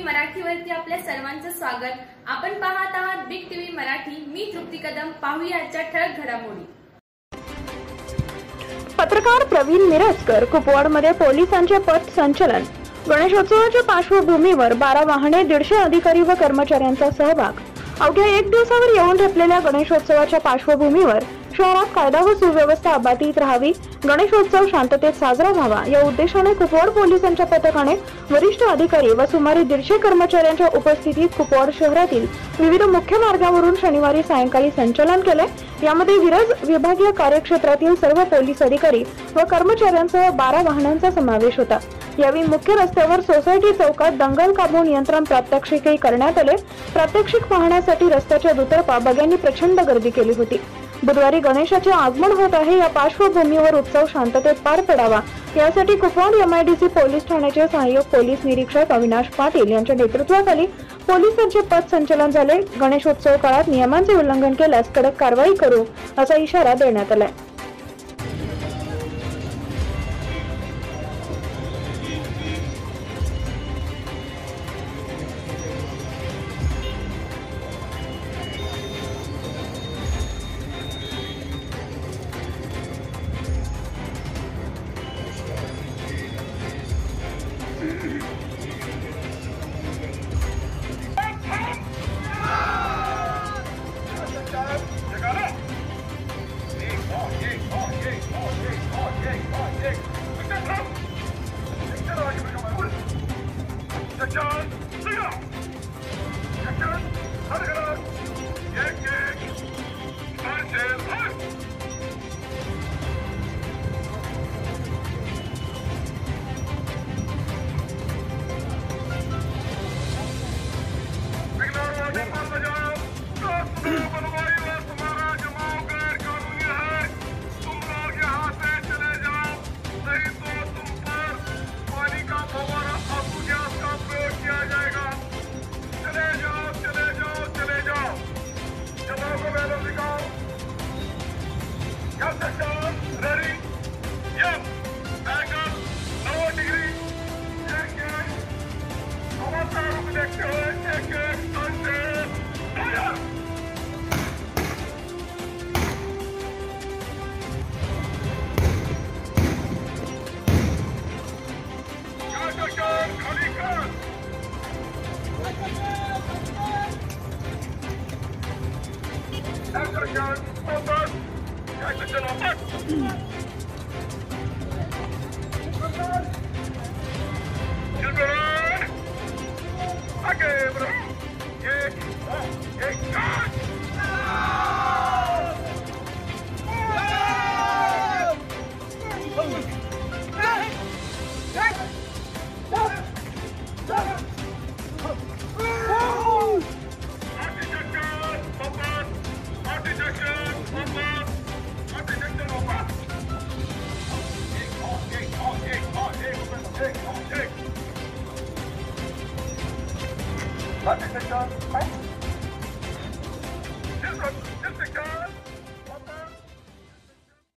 मराठीवरती आपल्या सर्वांचं स्वागत। आपण पाहत आहात बिग टीव्ही मराठी। मी तृप्ती कदम। पाहूया आजच्या ठळक घडामोडी। पत्रकार प्रवीण मिरजकर कुपवाडमध्ये पोलिसांचे पथ संचलन। गणेशोत्सवाच्या पार्श्वभूमीवर 12 वाहने, 150 अधिकारी व कर्मचाऱ्यांचा सहभाग। अवघ्या एक दिवसावर येऊन ठेपलेल्या गणेशोत्सवाच्या पार्श्वभूमीवर शहरात कायदा व सुव्यवस्था अबाधित राहावी, गणेशोत्सव शांततेत साजरा व्हावा या उद्देशाने कुपवाड पोलिसांच्या पथकाने वरिष्ठ अधिकारी व सुमारे 150 कर्मचाऱ्यांच्या उपस्थितीत कुपवाड शहरातील विविध मुख्य मार्गावरून शनिवारी सायंकाळी संचलन केले। यामध्ये विरज विभागीय कार्यक्षेत्रातील सर्व पोलीस अधिकारी व कर्मचाऱ्यांसह 12 वाहनांचा समावेश होता। यावेळी मुख्य रस्त्यावर सोसायटी चौकात दंगल काबू नियंत्रण प्रात्यक्षिकही करण्यात आले। प्रात्यक्षिक पाहण्यासाठी रस्त्याच्या दुतर्फा बघ्यांनी प्रचंड गर्दी केली होती। बुधवारी गणेशाचे आगमन होत आहे, या पार्श्वभूमीवर उत्सव शांततेत पार पडावा यासाठी कुपवाड MIDC पोलीस ठाण्याचे सहाय्यक पोलीस निरीक्षक अविनाश पाटील यांच्या नेतृत्वाखाली पोलिसांचे पथ संचलन झाले। गणेशोत्सव काळात नियमांचे उल्लंघन केल्यास कडक कारवाई करू असा इशारा देण्यात आलाय। Attention,